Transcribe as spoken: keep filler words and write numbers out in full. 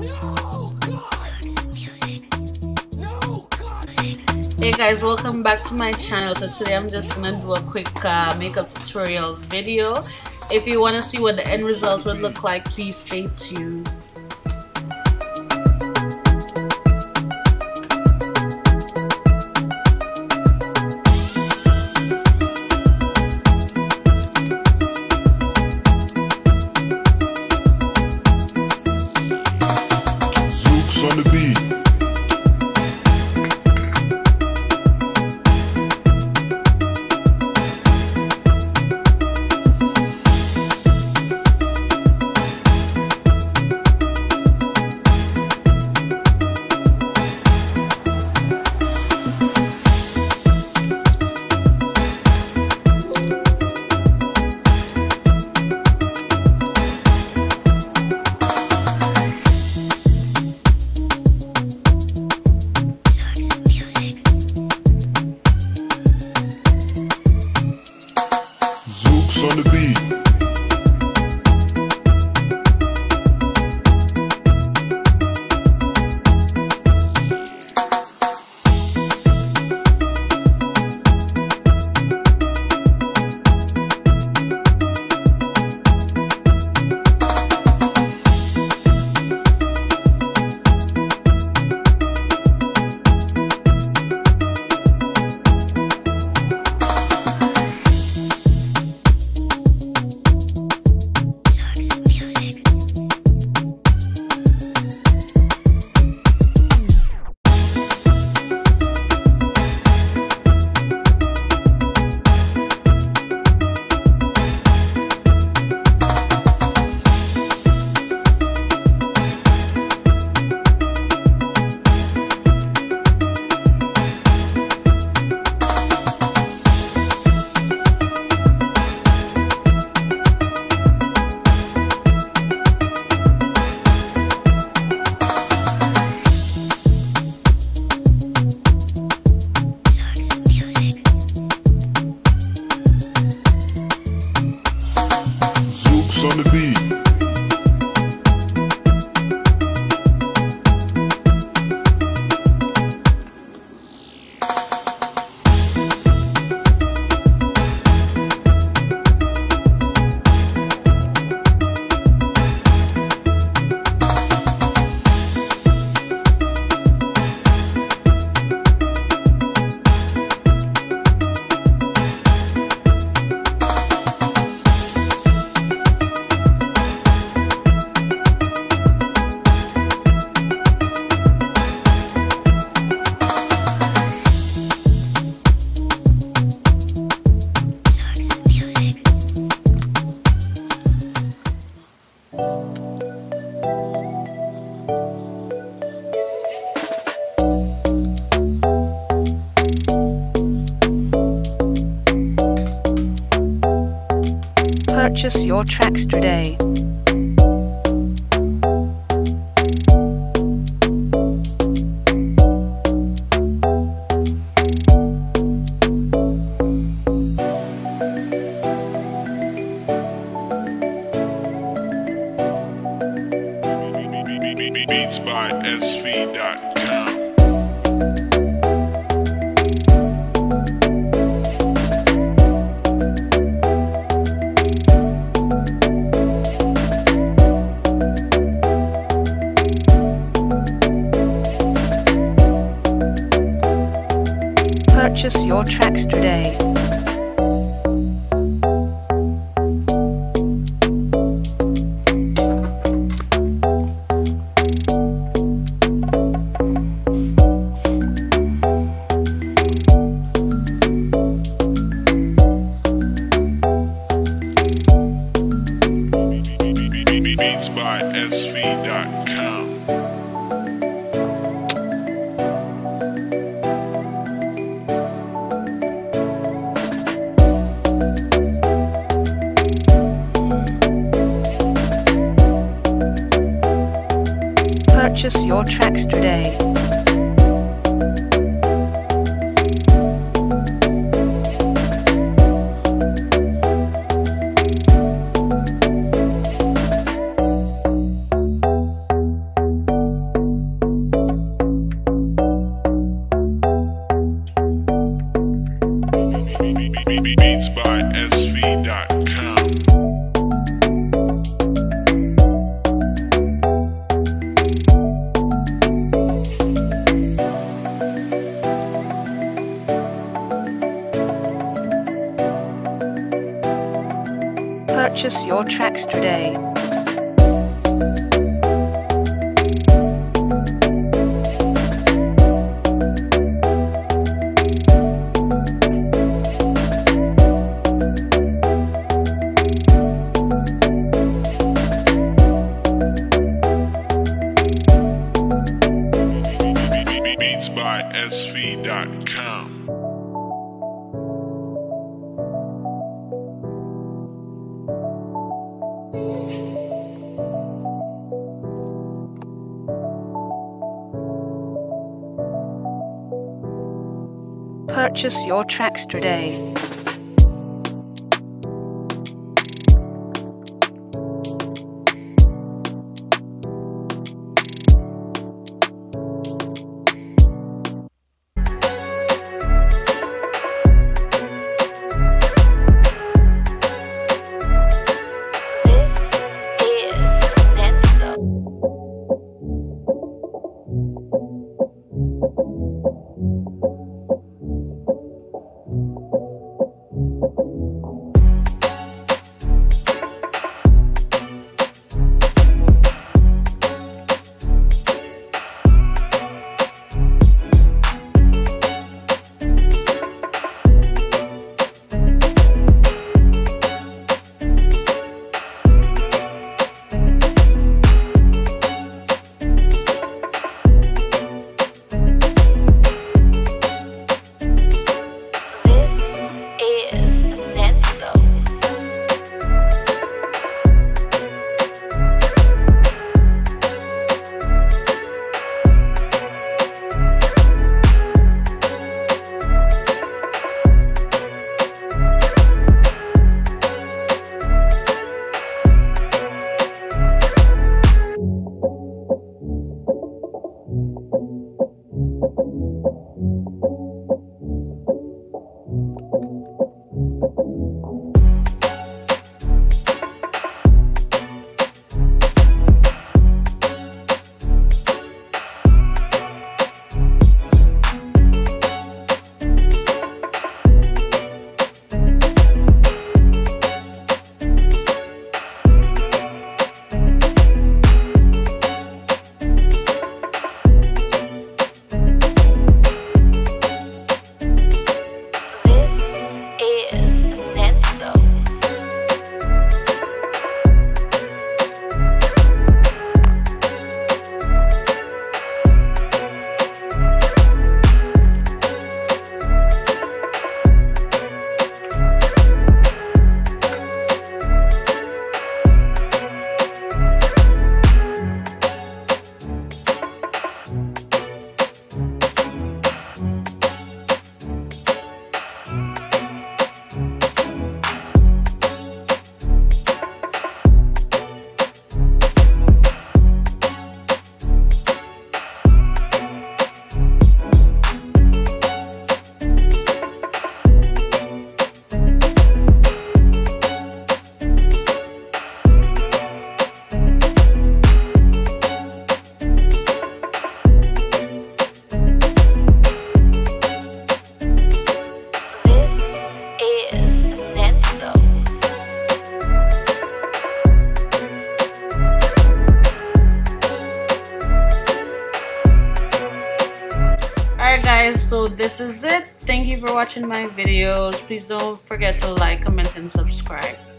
Hey guys, welcome back to my channel. So today I'm just gonna do a quick uh, makeup tutorial video. If you want to see what the end result would look like, please stay tuned. Zooks on the beat. Zooks on the beat. Zooks on the beat. Purchase your tracks today. Beats by S V dot com. Purchase your tracks today. Beats by S V dot com. Purchase your tracks today. Purchase your tracks today. Beats by S V dot com. Purchase your tracks today. Alright guys, so this is it. Thank you for watching my videos. Please don't forget to like, comment, and subscribe.